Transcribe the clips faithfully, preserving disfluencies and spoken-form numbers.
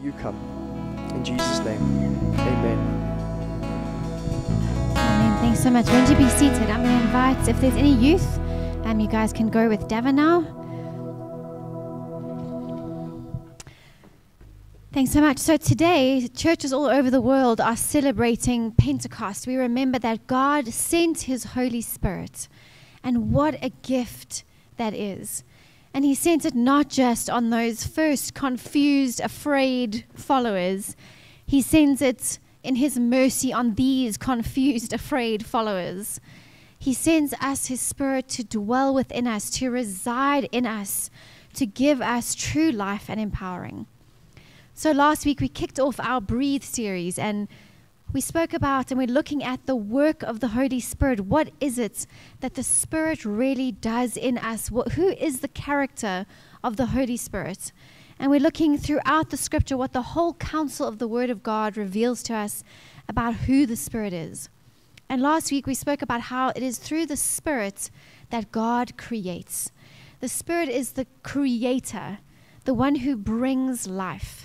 you come. In Jesus' name, amen. Amen. Thanks so much. Won't you be seated? I'm going to invite, if there's any youth, um, you guys can go with Devon now. Thanks so much. So today, churches all over the world are celebrating Pentecost. We remember that God sent his Holy Spirit, and what a gift that is. And he sent it not just on those first confused, afraid followers. He sends it in his mercy on these confused, afraid followers. He sends us his Spirit to dwell within us, to reside in us, to give us true life and empowering. So last week we kicked off our Breathe series, and we spoke about and we're looking at the work of the Holy Spirit. What is it that the Spirit really does in us? What, who is the character of the Holy Spirit? And we're looking throughout the scripture what the whole counsel of the Word of God reveals to us about who the Spirit is. And last week we spoke about how it is through the Spirit that God creates. The Spirit is the creator, the one who brings life.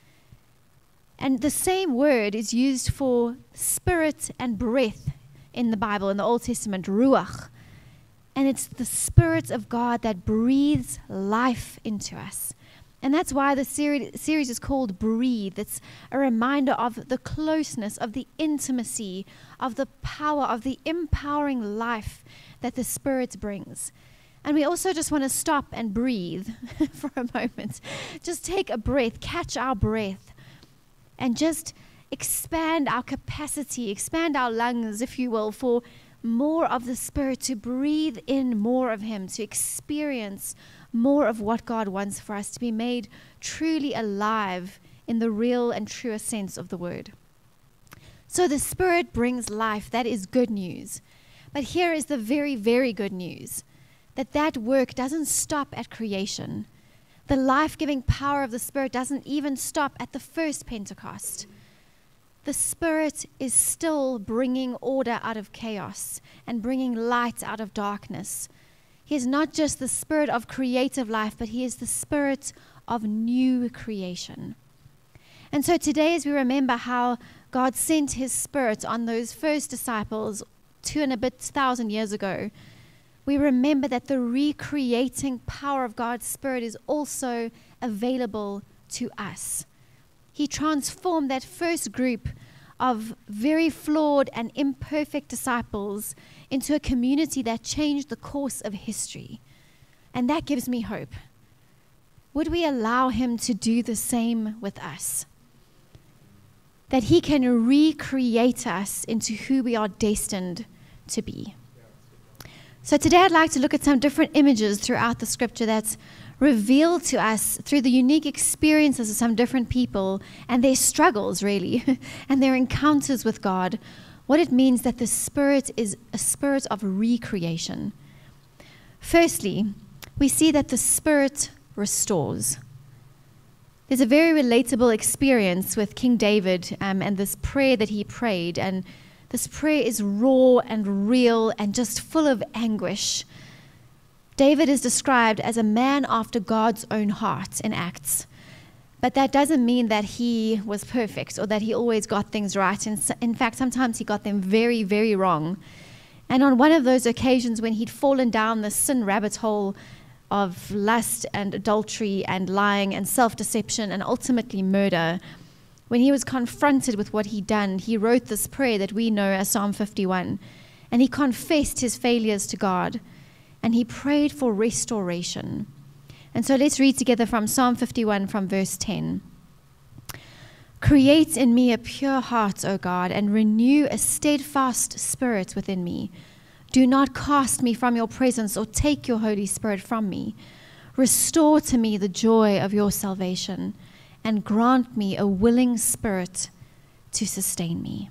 And the same word is used for spirit and breath in the Bible, in the Old Testament, ruach. And it's the Spirit of God that breathes life into us. And that's why the seri- series is called Breathe. It's a reminder of the closeness, of the intimacy, of the power, of the empowering life that the Spirit brings. And we also just want to stop and breathe for a moment. Just take a breath, catch our breath. And just expand our capacity, expand our lungs, if you will, for more of the Spirit, to breathe in more of him, to experience more of what God wants for us, to be made truly alive in the real and truest sense of the word. So the Spirit brings life. That is good news. But here is the very, very good news, that that work doesn't stop at creation. The life-giving power of the Spirit doesn't even stop at the first Pentecost. The Spirit is still bringing order out of chaos and bringing light out of darkness. He is not just the Spirit of creative life, but he is the Spirit of new creation. And so today, as we remember how God sent his Spirit on those first disciples two and a bit thousand years ago, we remember that the recreating power of God's Spirit is also available to us. He transformed that first group of very flawed and imperfect disciples into a community that changed the course of history. And that gives me hope. Would we allow him to do the same with us? That he can recreate us into who we are destined to be. So today I'd like to look at some different images throughout the scripture that's revealed to us through the unique experiences of some different people and their struggles, really, and their encounters with God, what it means that the Spirit is a spirit of recreation. Firstly, we see that the Spirit restores. There's a very relatable experience with King David um, and this prayer that he prayed, and this prayer is raw and real and just full of anguish. David is described as a man after God's own heart in Acts. But that doesn't mean that he was perfect or that he always got things right. In, in fact, sometimes he got them very, very wrong. And on one of those occasions when he'd fallen down the sin rabbit hole of lust and adultery and lying and self-deception and ultimately murder, when he was confronted with what he'd done, he wrote this prayer that we know as Psalm fifty-one. And he confessed his failures to God. And he prayed for restoration. And so let's read together from Psalm fifty-one from verse ten. Create in me a pure heart, O God, and renew a steadfast spirit within me. Do not cast me from your presence or take your Holy Spirit from me. Restore to me the joy of your salvation, and grant me a willing spirit to sustain me.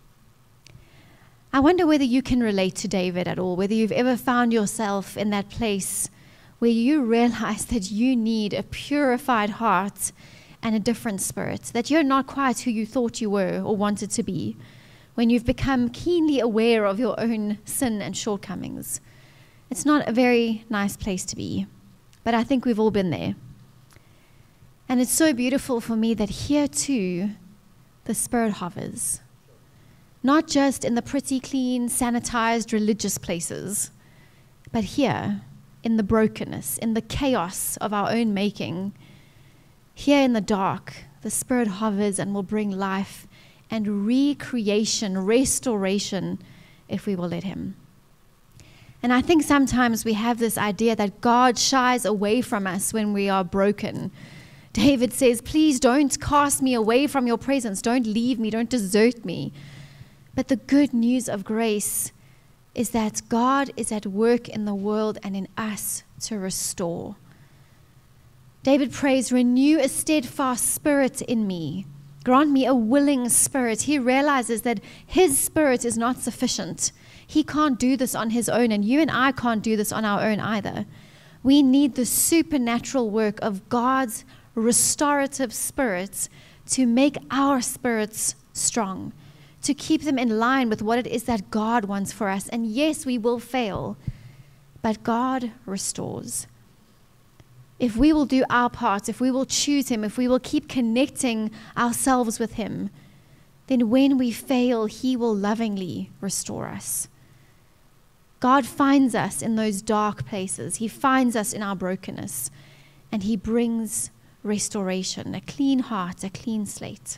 I wonder whether you can relate to David at all, whether you've ever found yourself in that place where you realize that you need a purified heart and a different spirit, that you're not quite who you thought you were or wanted to be, when you've become keenly aware of your own sin and shortcomings. It's not a very nice place to be, but I think we've all been there. And it's so beautiful for me that here too, the Spirit hovers. Not just in the pretty, clean, sanitized religious places, but here, in the brokenness, in the chaos of our own making. Here in the dark, the Spirit hovers and will bring life and recreation, restoration, if we will let Him. And I think sometimes we have this idea that God shies away from us when we are broken. David says, please don't cast me away from your presence. Don't leave me. Don't desert me. But the good news of grace is that God is at work in the world and in us to restore. David prays, renew a steadfast spirit in me. Grant me a willing spirit. He realizes that his spirit is not sufficient. He can't do this on his own, and you and I can't do this on our own either. We need the supernatural work of God's restorative spirits to make our spirits strong, to keep them in line with what it is that God wants for us. And yes, we will fail, but God restores. If we will do our part, if we will choose Him, if we will keep connecting ourselves with Him, then when we fail, He will lovingly restore us. God finds us in those dark places. He finds us in our brokenness, and He brings restoration, a clean heart, a clean slate.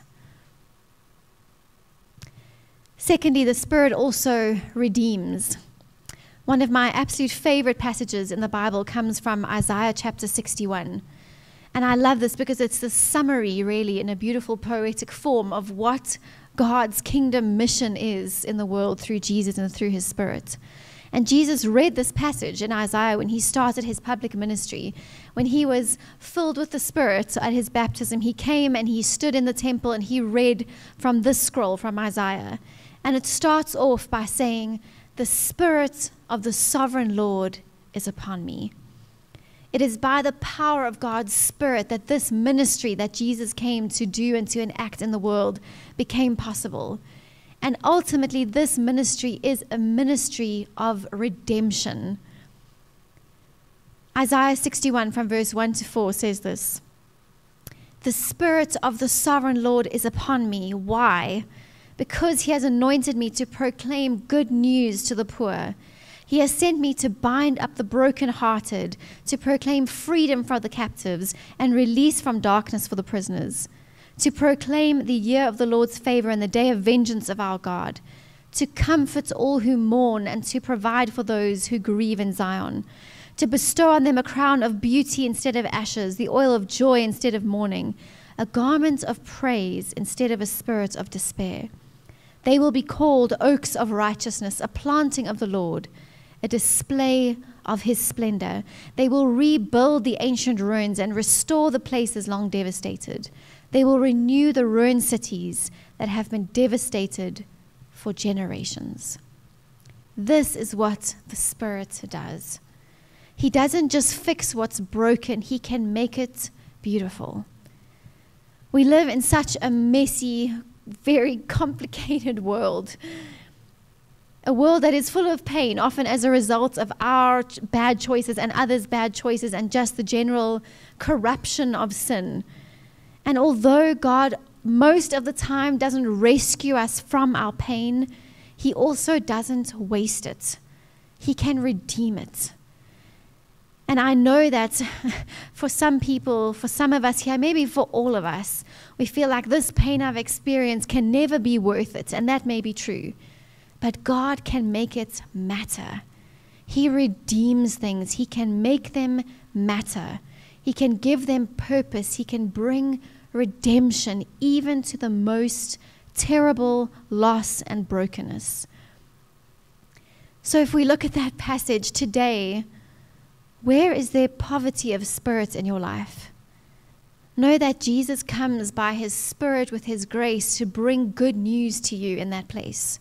Secondly, the Spirit also redeems. One of my absolute favorite passages in the Bible comes from Isaiah chapter sixty-one. And I love this because it's the summary, really, in a beautiful poetic form of what God's kingdom mission is in the world through Jesus and through His Spirit. And Jesus read this passage in Isaiah when He started His public ministry. When He was filled with the Spirit at His baptism, He came and He stood in the temple and He read from this scroll from Isaiah. And it starts off by saying, the Spirit of the sovereign Lord is upon me. It is by the power of God's Spirit that this ministry that Jesus came to do and to enact in the world became possible. And ultimately, this ministry is a ministry of redemption. Isaiah sixty-one from verse one to four says this. The Spirit of the sovereign Lord is upon me. Why? Because He has anointed me to proclaim good news to the poor. He has sent me to bind up the brokenhearted, to proclaim freedom for the captives and release from darkness for the prisoners, to proclaim the year of the Lord's favor and the day of vengeance of our God, to comfort all who mourn and to provide for those who grieve in Zion, to bestow on them a crown of beauty instead of ashes, the oil of joy instead of mourning, a garment of praise instead of a spirit of despair. They will be called oaks of righteousness, a planting of the Lord, a display of His splendor. They will rebuild the ancient ruins and restore the places long devastated. They will renew the ruined cities that have been devastated for generations. This is what the Spirit does. He doesn't just fix what's broken, He can make it beautiful. We live in such a messy, very complicated world. A world that is full of pain, often as a result of our bad choices and others' bad choices and just the general corruption of sin. And although God most of the time doesn't rescue us from our pain, He also doesn't waste it. He can redeem it. And I know that for some people, for some of us here, maybe for all of us, we feel like this pain I've experienced can never be worth it, and that may be true. But God can make it matter. He redeems things. He can make them matter. He can give them purpose. He can bring redemption even to the most terrible loss and brokenness. So if we look at that passage today, where is there poverty of spirit in your life? Know that Jesus comes by His Spirit with His grace to bring good news to you in that place.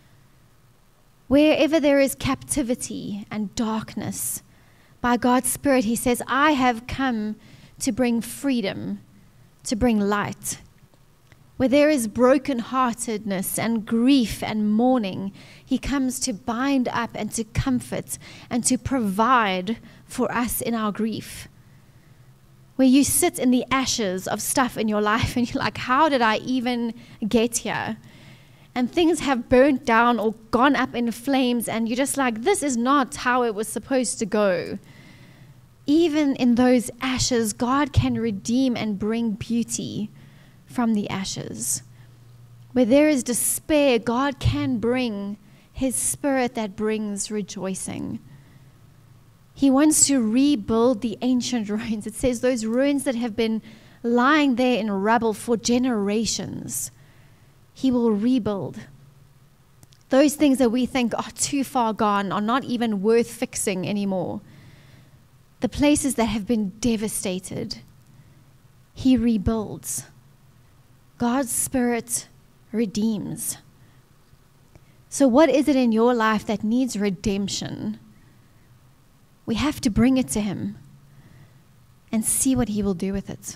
Wherever there is captivity and darkness, by God's Spirit, He says, I have come to bring freedom, to bring light. Where there is brokenheartedness and grief and mourning, He comes to bind up and to comfort and to provide for us in our grief. where you sit in the ashes of stuff in your life and you're like, how did I even get here? And things have burnt down or gone up in flames, and you're just like, this is not how it was supposed to go. Even in those ashes, God can redeem and bring beauty from the ashes. Where there is despair, God can bring His Spirit that brings rejoicing. He wants to rebuild the ancient ruins. It says those ruins that have been lying there in rubble for generations, He will rebuild. Those things that we think are too far gone, are not even worth fixing anymore. The places that have been devastated, He rebuilds. God's Spirit redeems. So what is it in your life that needs redemption? We have to bring it to Him and see what He will do with it.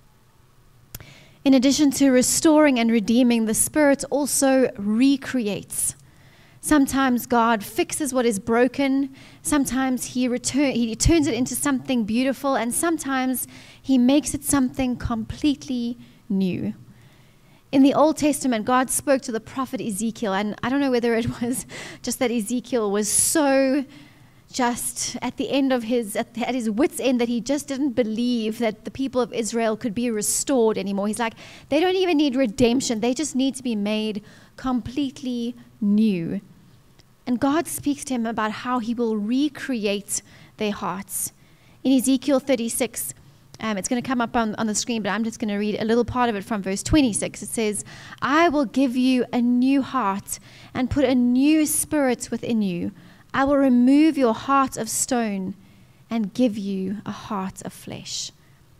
In addition to restoring and redeeming, the Spirit also recreates. Sometimes God fixes what is broken. Sometimes he, return, he turns it into something beautiful. And sometimes He makes it something completely new. In the Old Testament, God spoke to the prophet Ezekiel. And I don't know whether it was just that Ezekiel was so just at the end of his, at, at his wit's end, that he just didn't believe that the people of Israel could be restored anymore. He's like, they don't even need redemption. They just need to be made completely new. And God speaks to him about how He will recreate their hearts. In Ezekiel thirty-six, um, it's going to come up on, on the screen, but I'm just going to read a little part of it from verse twenty-six. It says, I will give you a new heart and put a new spirit within you. I will remove your heart of stone and give you a heart of flesh.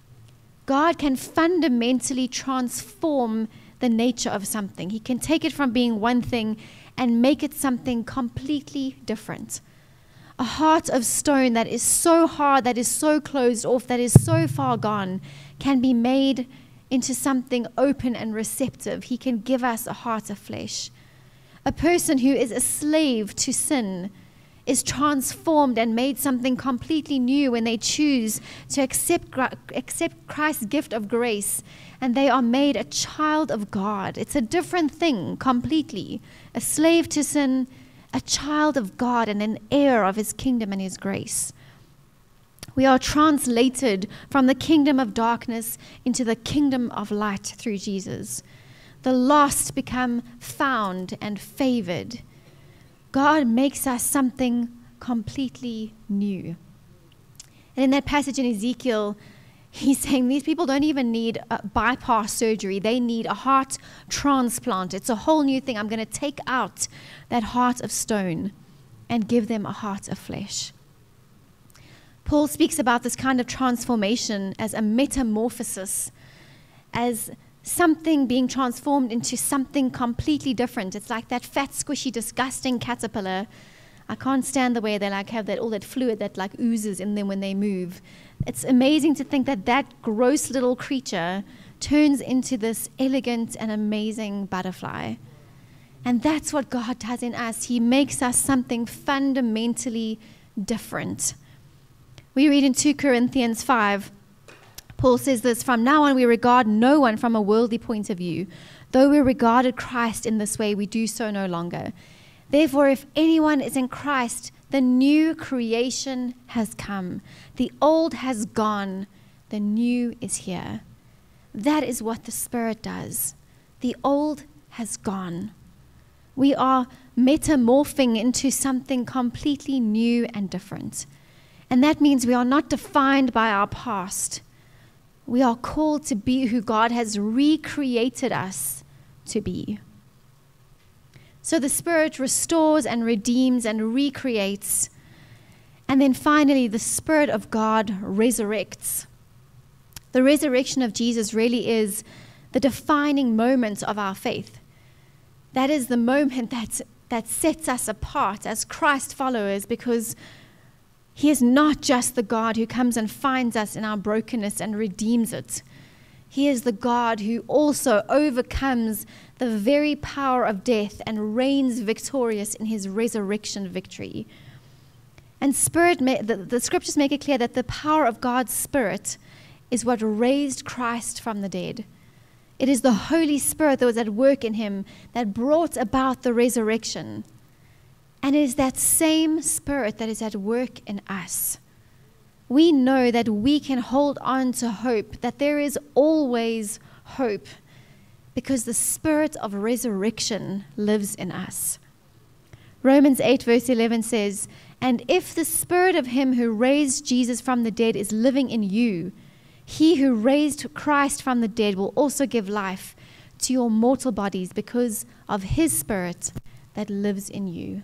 God can fundamentally transform the nature of something. He can take it from being one thing and make it something completely different. A heart of stone that is so hard, that is so closed off, that is so far gone, can be made into something open and receptive. He can give us a heart of flesh. A person who is a slave to sin is transformed and made something completely new when they choose to accept, accept Christ's gift of grace, and they are made a child of God. It's a different thing completely. A slave to sin, a child of God, and an heir of His kingdom and His grace. We are translated from the kingdom of darkness into the kingdom of light through Jesus. The lost become found and favored. God makes us something completely new. And in that passage in Ezekiel, He's saying these people don't even need a bypass surgery. They need a heart transplant. It's a whole new thing. I'm going to take out that heart of stone and give them a heart of flesh. Paul speaks about this kind of transformation as a metamorphosis, as something being transformed into something completely different. It's like that fat, squishy, disgusting caterpillar. I can't stand the way they like have that all that fluid that like oozes in them when they move. It's amazing to think that that gross little creature turns into this elegant and amazing butterfly. And that's what God does in us. He makes us something fundamentally different. We read in two Corinthians five, Paul says this, from now on we regard no one from a worldly point of view. Though we regarded Christ in this way, we do so no longer. Therefore, if anyone is in Christ, the new creation has come. The old has gone. The new is here. That is what the Spirit does. The old has gone. We are metamorphing into something completely new and different. And that means we are not defined by our past. We are called to be who God has recreated us to be. So the Spirit restores and redeems and recreates. And then finally, the Spirit of God resurrects. The resurrection of Jesus really is the defining moment of our faith. That is the moment that, that sets us apart as Christ followers, because He is not just the God who comes and finds us in our brokenness and redeems it. He is the God who also overcomes the very power of death and reigns victorious in His resurrection victory. And Spirit, the, the scriptures make it clear that the power of God's Spirit is what raised Christ from the dead. It is the Holy Spirit that was at work in him that brought about the resurrection. And it is that same Spirit that is at work in us. We know that we can hold on to hope, that there is always hope, because the Spirit of resurrection lives in us. Romans eight verse eleven says, "And if the Spirit of him who raised Jesus from the dead is living in you, he who raised Christ from the dead will also give life to your mortal bodies because of his Spirit that lives in you."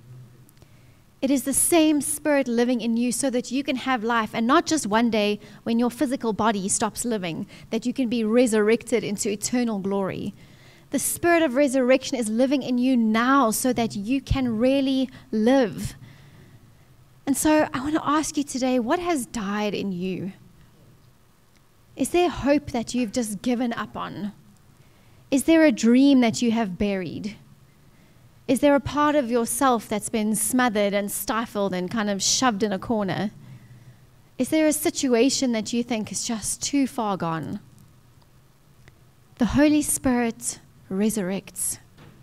It is the same Spirit living in you so that you can have life, and not just one day when your physical body stops living, that you can be resurrected into eternal glory. The Spirit of resurrection is living in you now so that you can really live. And so I want to ask you today, what has died in you? Is there hope that you've just given up on? Is there a dream that you have buried? Is there a part of yourself that's been smothered and stifled and kind of shoved in a corner? Is there a situation that you think is just too far gone? The Holy Spirit resurrects.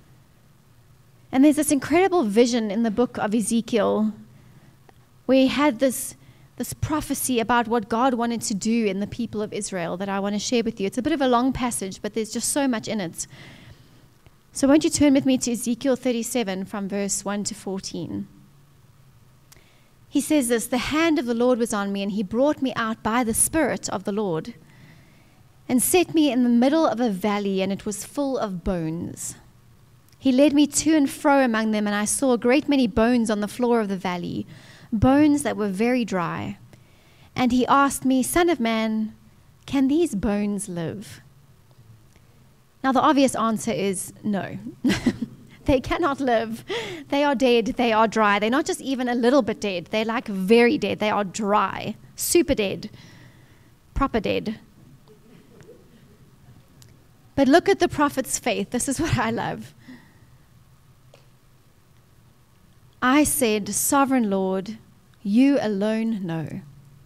And there's this incredible vision in the book of Ezekiel where he had this this prophecy about what God wanted to do in the people of Israel that I want to share with you. It's a bit of a long passage, but there's just so much in it. So won't you turn with me to Ezekiel thirty-seven from verse one to fourteen. He says this, "The hand of the Lord was on me, and he brought me out by the Spirit of the Lord, and set me in the middle of a valley, and it was full of bones. He led me to and fro among them, and I saw a great many bones on the floor of the valley, bones that were very dry. And he asked me, 'Son of man, can these bones live?'" Now the obvious answer is no. They cannot live. They are dead. They are dry. They're not just even a little bit dead. They're like very dead. They are dry, super dead, proper dead. But look at the prophet's faith. This is what I love. "I said, 'Sovereign Lord, you alone know.'"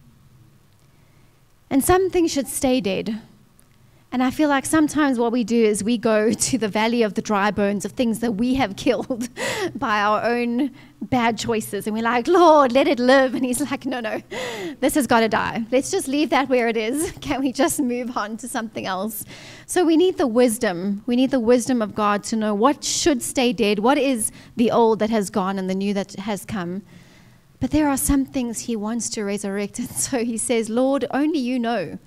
And some things should stay dead. And I feel like sometimes what we do is we go to the valley of the dry bones of things that we have killed by our own bad choices. And we're like, "Lord, let it live." And he's like, no, no, this has got to die. Let's just leave that where it is. Can we just move on to something else? So we need the wisdom. We need the wisdom of God to know what should stay dead, what is the old that has gone and the new that has come. But there are some things he wants to resurrect. And so he says, "Lord, only you know."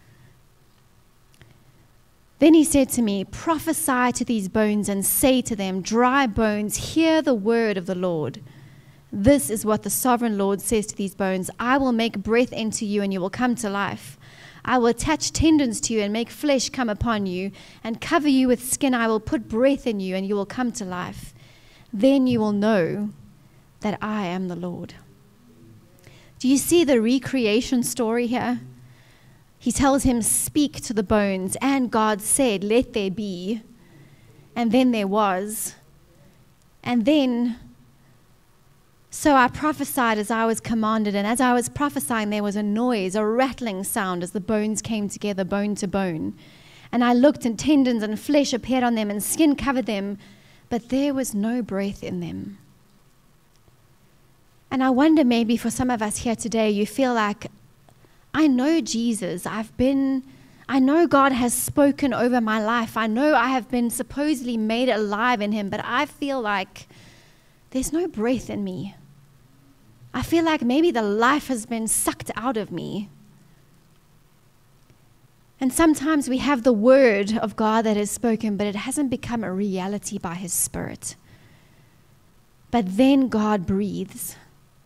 Then he said to me, "Prophesy to these bones and say to them, 'Dry bones, hear the word of the Lord. This is what the sovereign Lord says to these bones. I will make breath into you and you will come to life. I will attach tendons to you and make flesh come upon you and cover you with skin. I will put breath in you and you will come to life. Then you will know that I am the Lord.'" Do you see the recreation story here? He tells him, "Speak to the bones," and God said, "Let there be." And then there was. And then, so I prophesied as I was commanded, and as I was prophesying, there was a noise, a rattling sound as the bones came together, bone to bone. And I looked, and tendons and flesh appeared on them, and skin covered them, but there was no breath in them. And I wonder, maybe for some of us here today, you feel like, I know Jesus. I've been, I know God has spoken over my life. I know I have been supposedly made alive in him, but I feel like there's no breath in me. I feel like maybe the life has been sucked out of me. And sometimes we have the word of God that is spoken, but it hasn't become a reality by his Spirit. But then God breathes.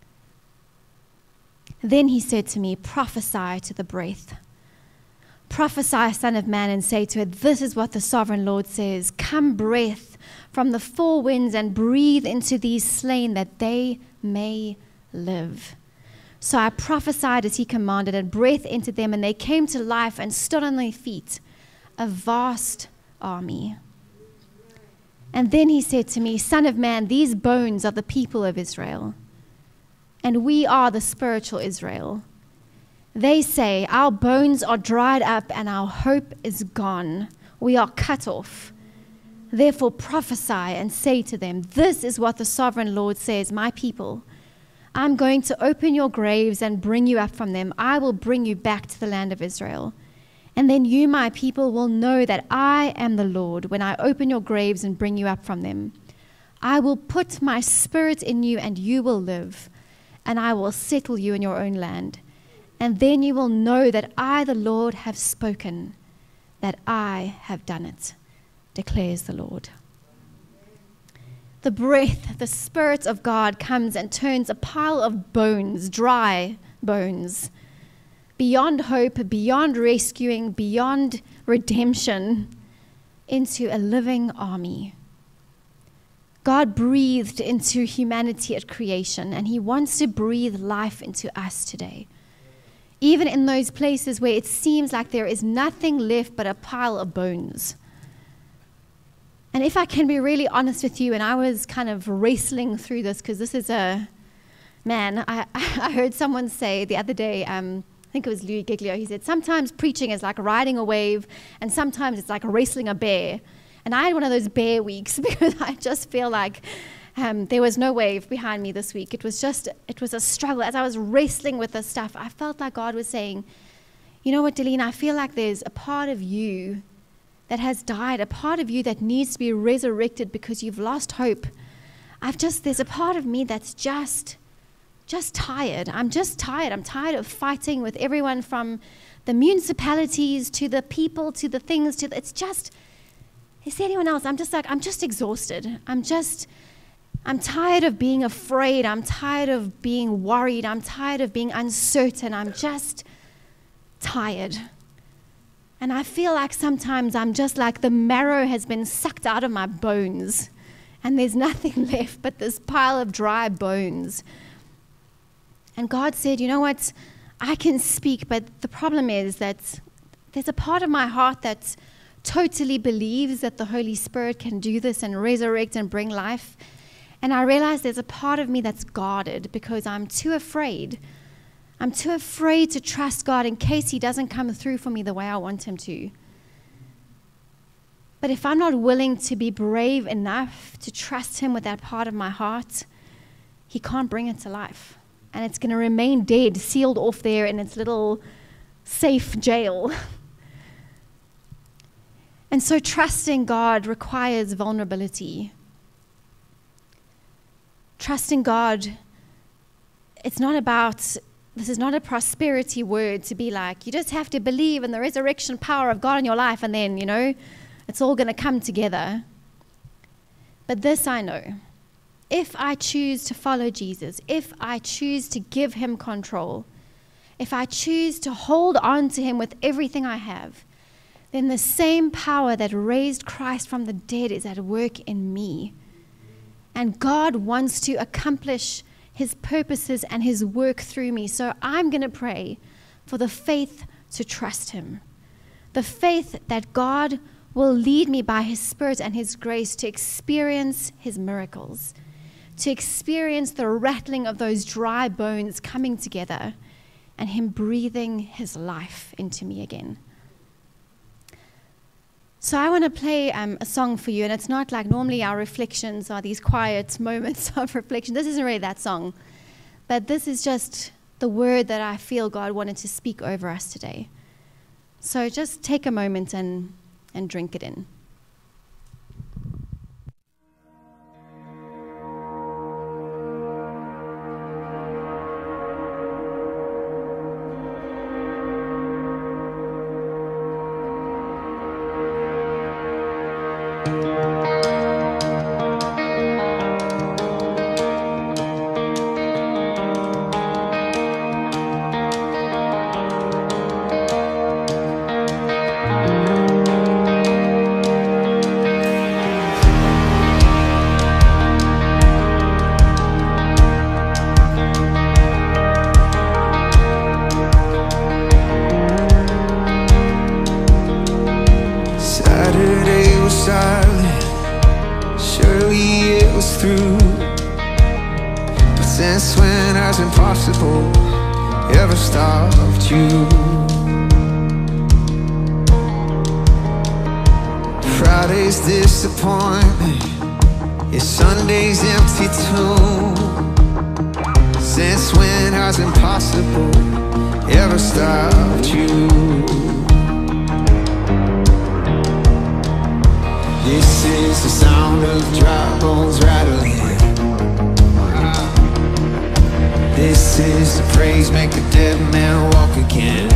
Then he said to me, "Prophesy to the breath. Prophesy, Son of man, and say to it, 'This is what the sovereign Lord says. Come, breath from the four winds, and breathe into these slain that they may live.' So I prophesied as he commanded, and breath entered them, and they came to life and stood on their feet, a vast army. And then he said to me, 'Son of man, these bones are the people of Israel, and we are the spiritual Israel. They say, our bones are dried up and our hope is gone. We are cut off. Therefore prophesy and say to them, this is what the sovereign Lord says, my people, I'm going to open your graves and bring you up from them. I will bring you back to the land of Israel. And then you, my people, will know that I am the Lord when I open your graves and bring you up from them. I will put my spirit in you and you will live, and I will settle you in your own land. And then you will know that I, the Lord, have spoken, that I have done it, declares the Lord. The breath, the Spirit of God comes and turns a pile of bones, dry bones, beyond hope, beyond rescuing, beyond redemption, into a living army. God breathed into humanity at creation, and he wants to breathe life into us today. Even in those places where it seems like there is nothing left but a pile of bones. And if I can be really honest with you, and I was kind of wrestling through this, because this is a, man, I, I heard someone say the other day, um, I think it was Louis Giglio, he said, sometimes preaching is like riding a wave, and sometimes it's like wrestling a bear. And I had one of those bear weeks, because I just feel like um, there was no wave behind me this week. It was just, it was a struggle. As I was wrestling with this stuff, I felt like God was saying, you know what, Deline, I feel like there's a part of you that has died, a part of you that needs to be resurrected because you've lost hope. I've just, there's a part of me that's just, just tired. I'm just tired. I'm tired of fighting with everyone from the municipalities to the people to the things to the, it's just, is there anyone else? I'm just like, I'm just exhausted. I'm just, I'm tired of being afraid. I'm tired of being worried. I'm tired of being uncertain. I'm just tired. And I feel like sometimes I'm just like the marrow has been sucked out of my bones and there's nothing left but this pile of dry bones. And God said, you know what, I can speak, but the problem is that there's a part of my heart that totally believes that the Holy Spirit can do this and resurrect and bring life. And I realize there's a part of me that's guarded because I'm too afraid. I'm too afraid to trust God in case he doesn't come through for me the way I want him to. But if I'm not willing to be brave enough to trust him with that part of my heart, he can't bring it to life. And it's going to remain dead, sealed off there in its little safe jail. And so trusting God requires vulnerability. Trusting God, it's not about... This is not a prosperity word to be like, you just have to believe in the resurrection power of God in your life and then, you know, it's all going to come together. But this I know. If I choose to follow Jesus, if I choose to give him control, if I choose to hold on to him with everything I have, then the same power that raised Christ from the dead is at work in me. And God wants to accomplish his purposes and his work through me. So I'm going to pray for the faith to trust him. The faith that God will lead me by his Spirit and his grace to experience his miracles, to experience the rattling of those dry bones coming together and him breathing his life into me again. So I want to play um, a song for you, and it's not like normally our reflections are these quiet moments of reflection. This isn't really that song, but this is just the word that I feel God wanted to speak over us today. So just take a moment and, and drink it in. Since when has impossible ever stopped you. Friday's disappointment, yeah, Sunday's empty too. Since when has impossible ever stopped you? This is the sound of dry bones rattling. This is the praise, make the dead man walk again.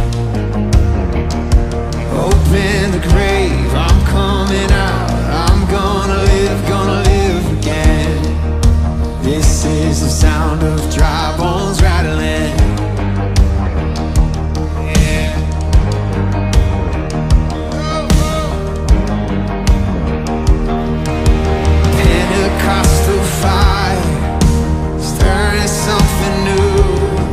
Open the grave, I'm coming out. I'm gonna live, gonna live again. This is the sound of dry bones rattling. Yeah. Pentecostal fire, stirring something new.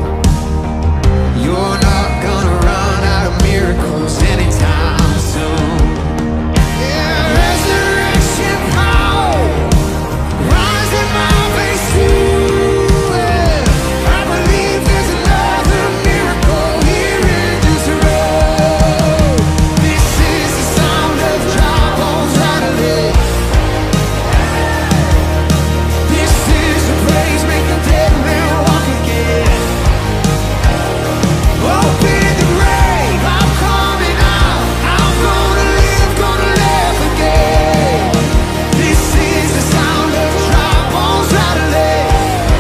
You're not gonna run out of miracles anytime soon. Yeah, resurrection power, rising my face too. Yeah, I believe there's another miracle here in this road. This is the sound of dry bones rattling. This is the praise, make the dead man walk again. Open the grave, I'm coming out. I'm gonna live, gonna live again. This is the sound of dry bones rattling.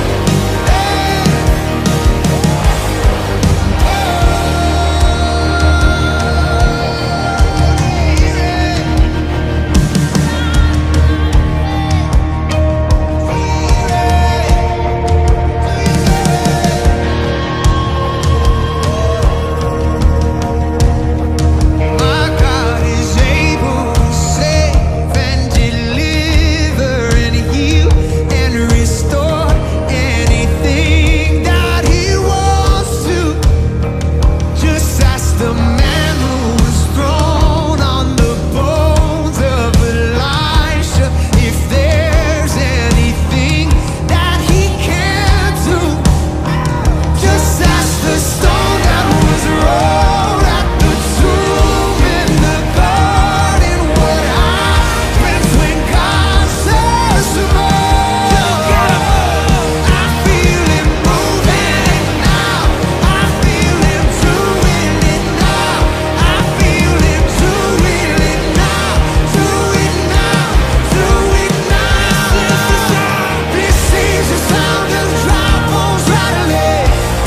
My God is able to save and deliver and heal and restore anything that He wants to. Just ask the man who was thrown on the bones of Elisha if there's anything that He can't do. Just ask the stone that was rolled at the tomb in the garden what happens when God says to move. I feel Him moving it now. I feel Him doing it now. I feel Him doing it now. Do it now. Do it now. This is the sound of dry bones rattling.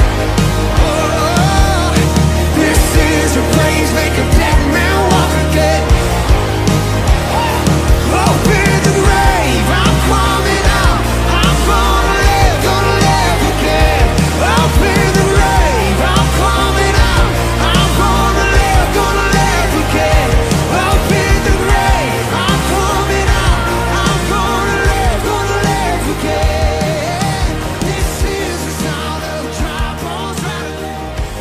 Oh, this is a praise, make a dead man walk again. Open the grave, I'm coming out. I'm gonna live, gonna live again. Open the grave, I'm coming out. I'm gonna live, gonna live again. Open the grave, I'm coming out. I'm gonna live, gonna live again. This is the sound of dry bones rattling.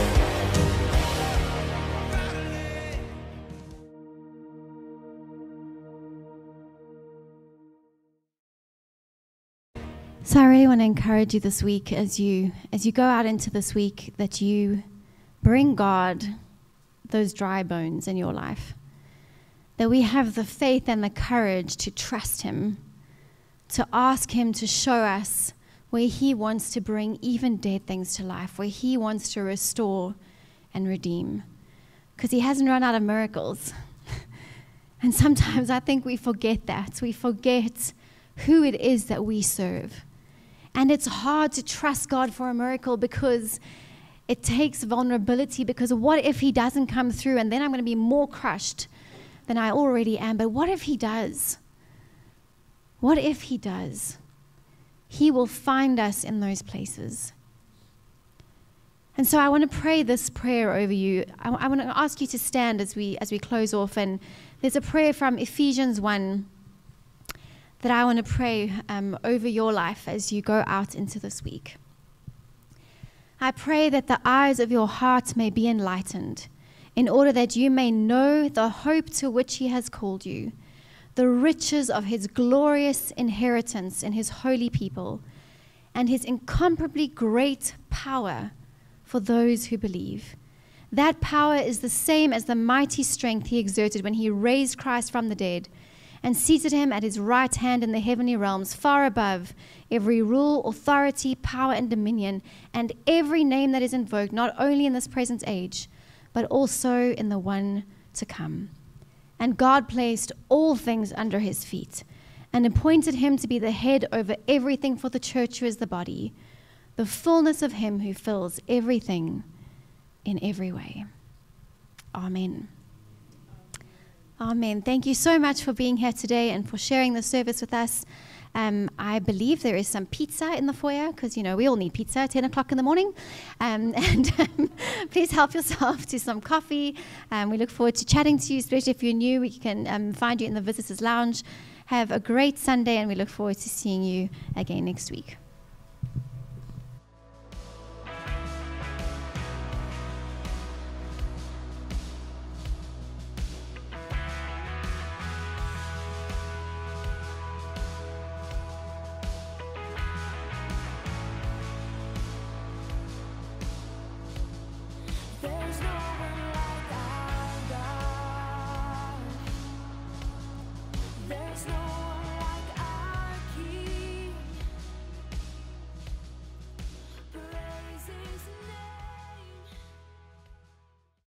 So I really want to encourage you this week as you as you go out into this week that you bring God those dry bones in your life. That we have the faith and the courage to trust Him, to ask Him to show us where He wants to bring even dead things to life, where He wants to restore and redeem. Because He hasn't run out of miracles. And sometimes I think we forget that. We forget who it is that we serve. And it's hard to trust God for a miracle because it takes vulnerability, because what if He doesn't come through and then I'm going to be more crushed than I already am. But what if He does? What if He does? He will find us in those places. And so I want to pray this prayer over you. I, I want to ask you to stand as we as we close off. And there's a prayer from Ephesians one that I want to pray um, over your life as you go out into this week. I pray that the eyes of your heart may be enlightened, in order that you may know the hope to which He has called you, the riches of His glorious inheritance in His holy people, and His incomparably great power for those who believe. That power is the same as the mighty strength he exerted when he raised Christ from the dead and seated him at his right hand in the heavenly realms, far above every rule, authority, power, and dominion, and every name that is invoked, not only in this present age, but also in the one to come. And God placed all things under his feet and appointed him to be the head over everything for the church, who is the body, the fullness of him who fills everything in every way. Amen. Amen. Thank you so much for being here today and for sharing the service with us. Um, I believe there is some pizza in the foyer because, you know, we all need pizza at ten o'clock in the morning. Um, and um, please help yourself to some coffee. Um, we look forward to chatting to you, especially if you're new. We can um, find you in the Visitors Lounge. Have a great Sunday, and we look forward to seeing you again next week.